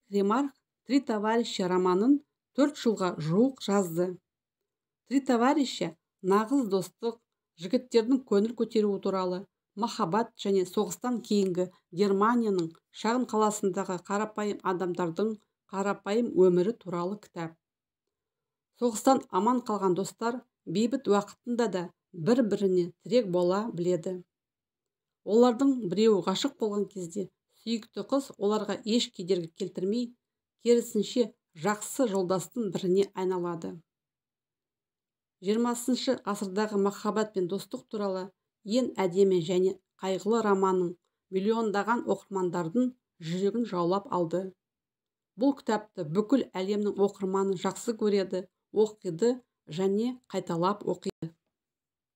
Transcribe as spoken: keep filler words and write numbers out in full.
Ремарк «Три товарища» романын төрт жылға жуық жазды. «Три товарища» нағыз достық, жігіттердің көңіл көтеруі туралы, махаббат және соғыстан кейінгі Германияның шағын қаласындағы қарапайым адамдардың қарапайым өмірі туралы кітап. Соғыстан аман қалған достар бейбіт уақытында да бір-біріне тірек бола біледі. Олардың біреуі ғашық болған кезде сүйікті қыз оларға еш кедергі келтірмей, керісінше жақсы жолдастың біріне айналады. жиырмасыншы ғасырдағы махаббат пен достық туралы ең әдемі және қайғылы романның миллиондаған оқырмандардың жүрегін жаулап алды. Бұл кітапты бүкіл әлемнің оқырманы жақсы көреді, оқиды және қайталап оқиды.